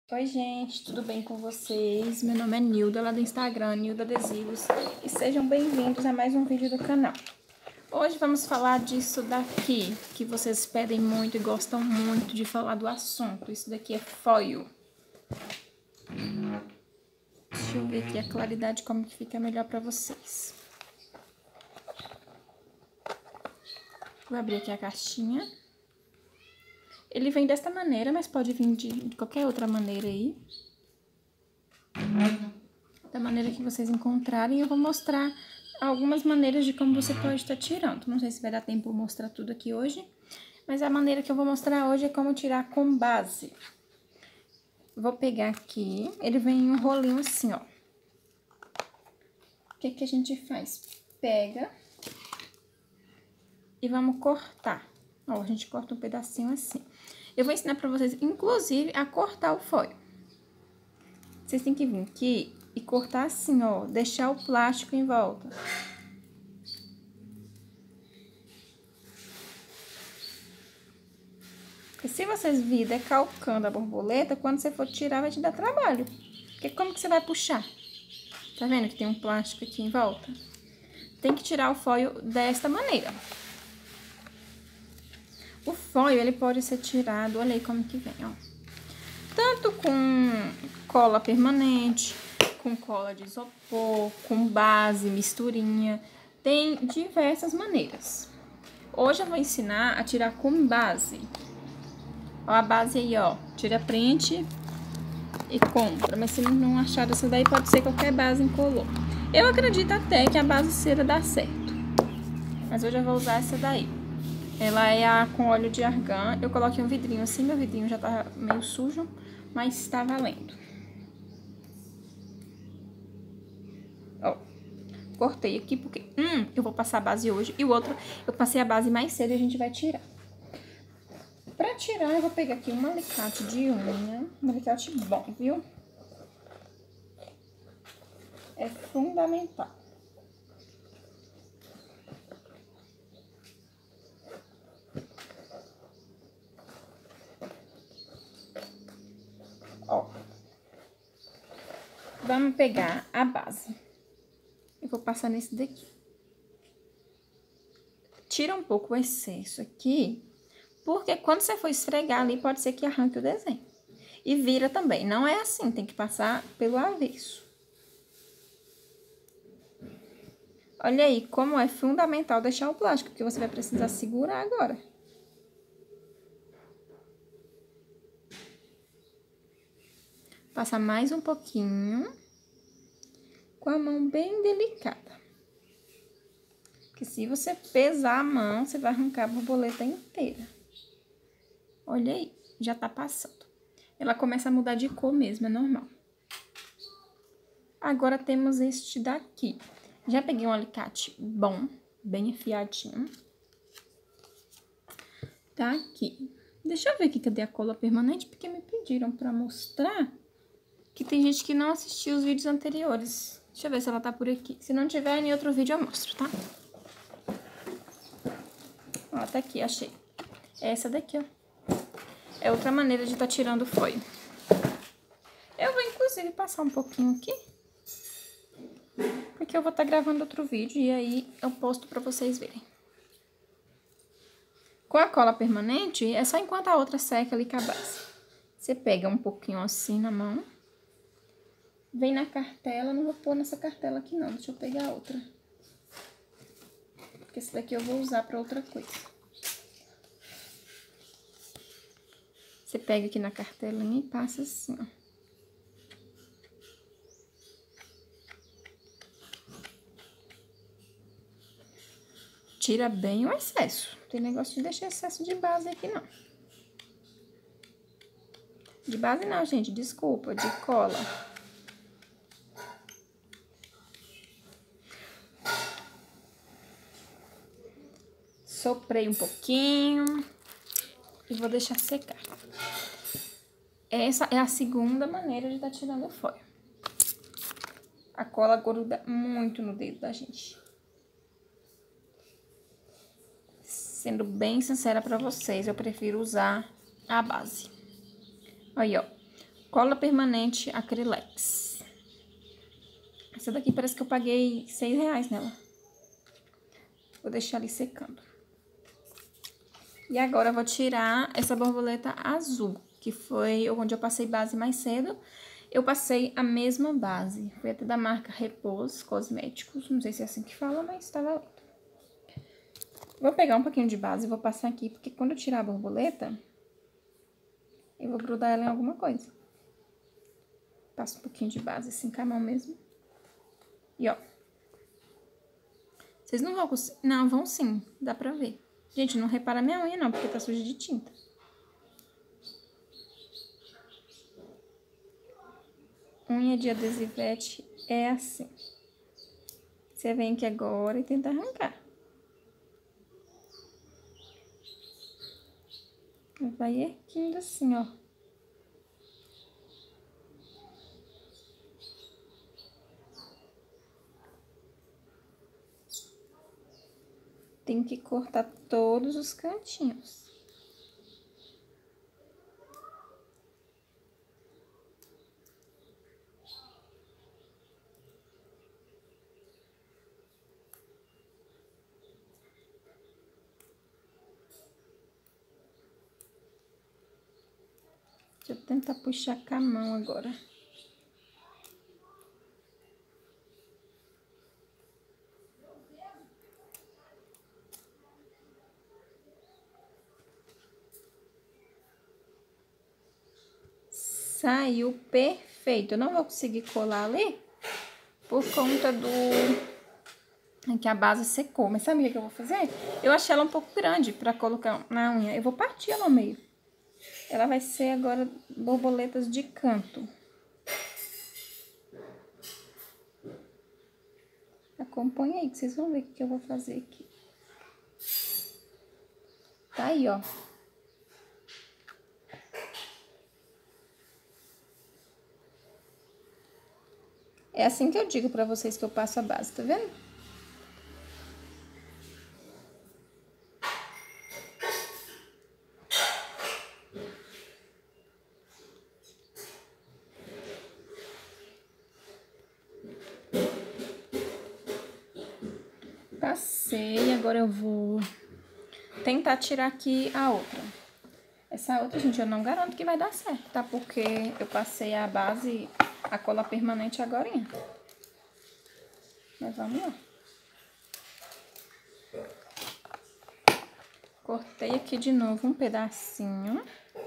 Oi gente, tudo bem com vocês? Meu nome é Nilda, lá do Instagram, Nilda Adesivos, e sejam bem-vindos a mais um vídeo do canal. Hoje vamos falar disso daqui, que vocês pedem muito e gostam muito de falar do assunto. Isso daqui é foil. Deixa eu ver aqui a claridade, como que fica melhor pra vocês. Vou abrir aqui a caixinha. Ele vem desta maneira, mas pode vir de qualquer outra maneira aí. Da maneira que vocês encontrarem, eu vou mostrar algumas maneiras de como você pode estar tirando. Não sei se vai dar tempo de mostrar tudo aqui hoje, mas a maneira que eu vou mostrar hoje é como tirar com base. Vou pegar aqui, ele vem em um rolinho assim, ó. O que que a gente faz? Pega e vamos cortar. Ó, a gente corta um pedacinho assim. Eu vou ensinar pra vocês, inclusive, a cortar o foil. Vocês têm que vir aqui e cortar assim, ó, deixar o plástico em volta. Porque se vocês virem decalcando a borboleta, quando você for tirar, vai te dar trabalho. Porque como que você vai puxar? Tá vendo que tem um plástico aqui em volta? Tem que tirar o foil desta maneira. O foil, ele pode ser tirado, olha aí como que vem, ó. Tanto com cola permanente, com cola de isopor, com base, misturinha. Tem diversas maneiras. Hoje eu vou ensinar a tirar com base. Ó a base aí, ó. Tira print e compra. Mas se não achar essa daí, pode ser qualquer base incolor. Eu acredito até que a base cera dá certo. Mas hoje eu vou usar essa daí. Ela é a com óleo de argan. Eu coloquei um vidrinho assim, meu vidrinho já tá meio sujo, mas tá valendo. Ó, cortei aqui porque eu vou passar a base hoje e o outro eu passei a base mais cedo e a gente vai tirar. Pra tirar, eu vou pegar aqui um alicate de unha, um alicate bom, viu? É fundamental. Ó, vamos pegar a base. Eu vou passar nesse daqui. Tira um pouco o excesso aqui, porque quando você for esfregar ali, pode ser que arranque o desenho. E vira também, não é assim, tem que passar pelo avesso. Olha aí como é fundamental deixar o plástico, porque você vai precisar segurar agora. Passa mais um pouquinho, com a mão bem delicada. Porque se você pesar a mão, você vai arrancar a borboleta inteira. Olha aí, já tá passando. Ela começa a mudar de cor mesmo, é normal. Agora temos este daqui. Já peguei um alicate bom, bem afiadinho. Tá aqui. Deixa eu ver aqui, cadê a cola permanente? Porque me pediram pra mostrar que tem gente que não assistiu os vídeos anteriores. Deixa eu ver se ela tá por aqui. Se não tiver, em outro vídeo eu mostro, tá? Ó, tá aqui, achei. É essa daqui, ó. É outra maneira de tá tirando o foil. Eu vou, inclusive, passar um pouquinho aqui. Porque eu vou estar gravando outro vídeo e aí eu posto pra vocês verem. Com a cola permanente, é só enquanto a outra seca ali com a base. Você pega um pouquinho assim na mão. Vem na cartela, não vou pôr nessa cartela aqui não, deixa eu pegar outra. Porque esse daqui eu vou usar pra outra coisa. Você pega aqui na cartelinha e passa assim, ó. Tira bem o excesso. Não tem negócio de deixar excesso de base aqui, não. De base não, gente, desculpa, de cola. Soprei um pouquinho e vou deixar secar. Essa é a segunda maneira de estar tirando o foil. A cola gruda muito no dedo da gente. Sendo bem sincera pra vocês, eu prefiro usar a base. Aí, ó. Cola permanente Acrylex. Essa daqui parece que eu paguei R$6 nela. Vou deixar ali secando. E agora eu vou tirar essa borboleta azul, que foi onde eu passei base mais cedo. Eu passei a mesma base. Foi até da marca Repose Cosméticos. Não sei se é assim que fala, mas estava lindo. Vou pegar um pouquinho de base e vou passar aqui, porque quando eu tirar a borboleta, eu vou grudar ela em alguma coisa. Passo um pouquinho de base assim com a mão mesmo. E ó. Vocês não vão conseguir... Não, vão sim. Dá pra ver. Gente, não repara minha unha não, porque tá suja de tinta. Unha de adesivete é assim. Você vem aqui agora e tenta arrancar. Vai erguendo assim, ó. Tem que cortar todos os cantinhos. Deixa eu tentar puxar com a mão agora. Saiu perfeito. Eu não vou conseguir colar ali por conta que a base secou. Mas sabe o que eu vou fazer? Eu achei ela um pouco grande pra colocar na unha. Eu vou partir ela ao meio. Ela vai ser agora borboletas de canto. Acompanha aí que vocês vão ver o que eu vou fazer aqui. Tá aí, ó. É assim que eu digo pra vocês que eu passo a base, tá vendo? Passei, agora eu vou tentar tirar aqui a outra. Essa outra, gente, eu não garanto que vai dar certo, tá? Porque eu passei a base, a cola permanente agorinha. Mas vamos lá. Cortei aqui de novo um pedacinho.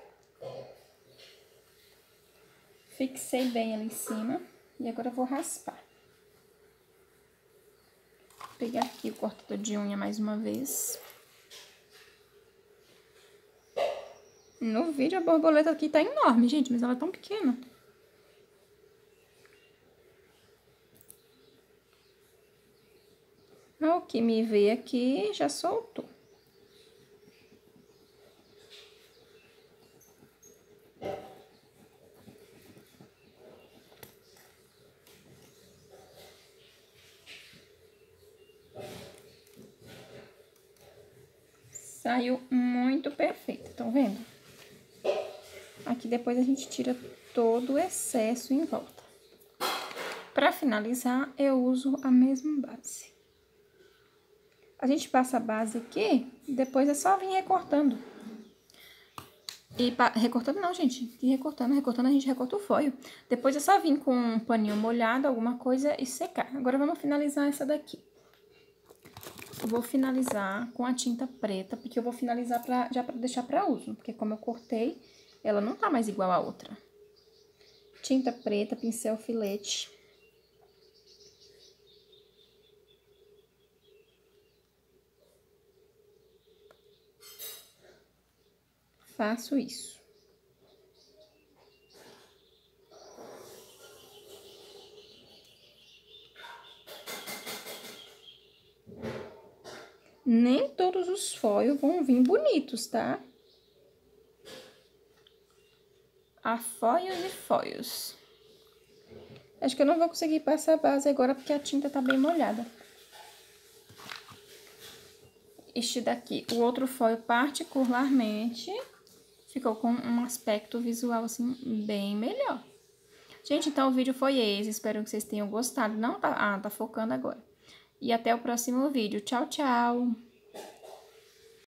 Fixei bem ali em cima. E agora eu vou raspar. Vou pegar aqui o cortador de unha mais uma vez. No vídeo a borboleta aqui tá enorme, gente, mas ela é tão pequena. O que me veio aqui já soltou. Saiu muito perfeito, estão vendo? Aqui depois a gente tira todo o excesso em volta. Pra finalizar, eu uso a mesma base. A gente passa a base aqui, depois é só vir recortando. E recortando não, gente. E recortando a gente recorta o folho. Depois é só vir com um paninho molhado, alguma coisa e secar. Agora vamos finalizar essa daqui. Eu vou finalizar com a tinta preta, porque eu vou finalizar já pra deixar pra uso. Porque como eu cortei, ela não tá mais igual a outra. Tinta preta, pincel filete. Faço isso. Nem todos os folhos vão vir bonitos, tá? Há folhos e folhos. Acho que eu não vou conseguir passar a base agora porque a tinta tá bem molhada. Este daqui, o outro folho particularmente ficou com um aspecto visual, assim, bem melhor. Gente, então o vídeo foi esse. Espero que vocês tenham gostado. Não tá... Ah, tá focando agora. E até o próximo vídeo. Tchau, tchau!